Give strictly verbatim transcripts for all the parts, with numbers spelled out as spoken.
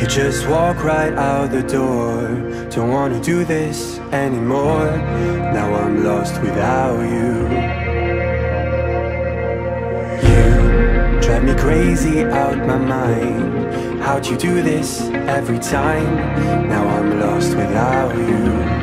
You just walk right out the door. Don't wanna do this anymore. Now I'm lost without you. You drive me crazy out my mind. How'd you do this every time? Now I'm lost without you.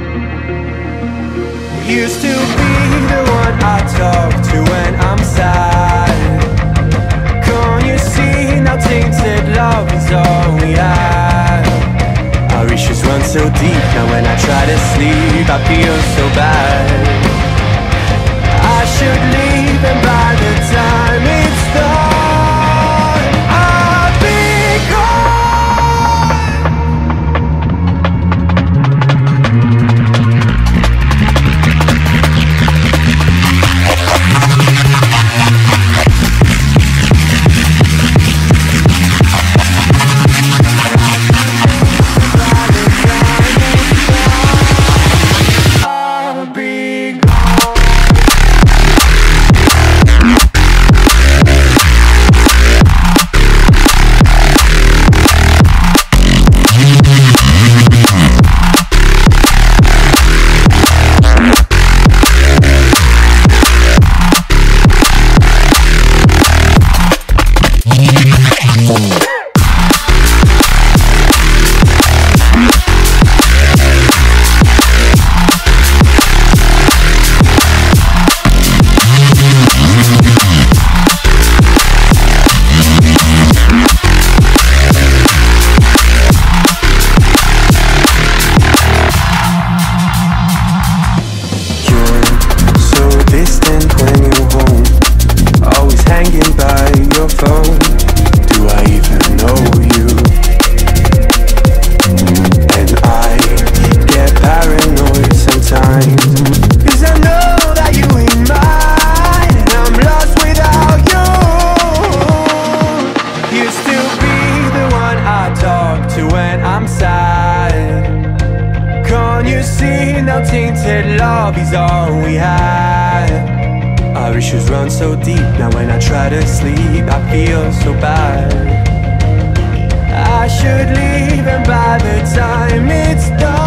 Used to be the one I talk to when I'm sad. Can't you see now tainted love is all we have? Our issues run so deep, now when I try to sleep I feel so bad. I should leave and by the time it's done I'll be tainted love is all we have. Our issues run so deep, now when I try to sleep I feel so bad. I should leave and by the time it's done